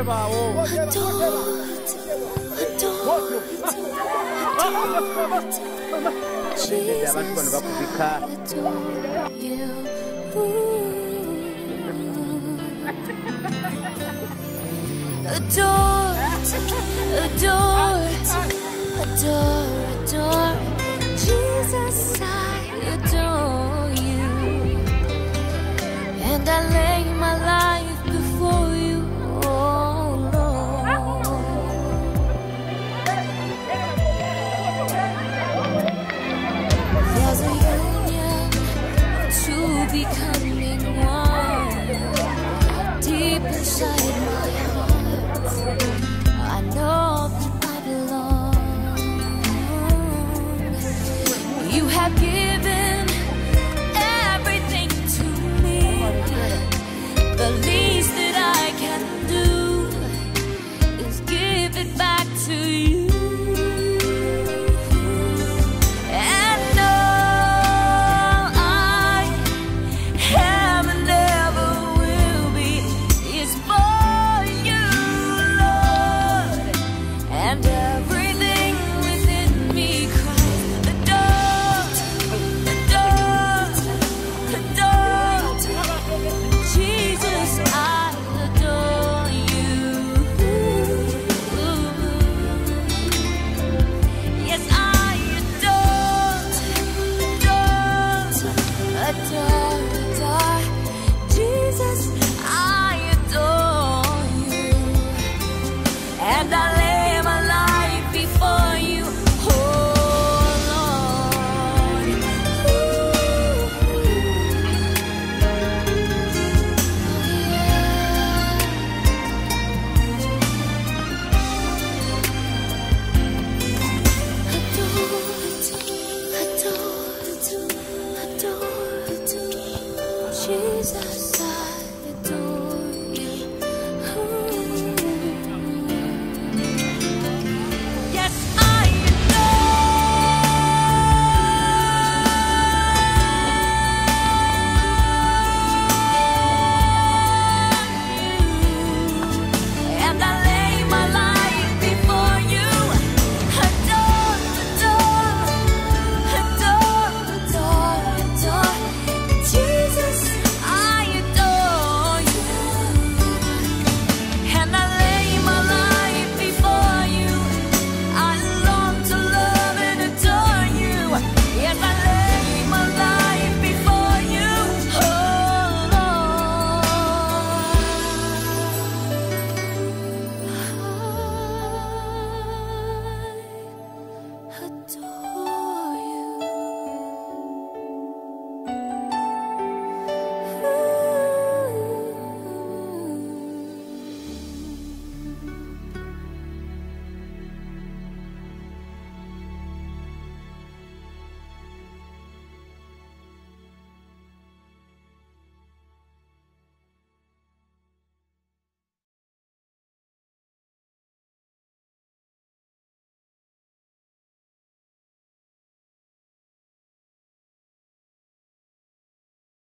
Adore, Jesus, I adore you, and I lay my life before you, oh Lord. There's a union of two becoming one, deep inside my heart. I know that I belong. You have given everything to me. The least that I can do is give it back to you. And all I am and never will be is for you, Lord. And everything within me cries, adore, adore, adore. Jesus, I adore you. Yes, I adore, adore. Jesus, I adore you. And I lay my life before you, oh Lord. Adore, Jesus, I adore you. Yes, I and I lay my life before you. Adore, adore, adore, adore. Jesus, I adore you. And I lay my life before you. I long to love and adore you. Yes, I lay my life before you, oh Lord. I adore.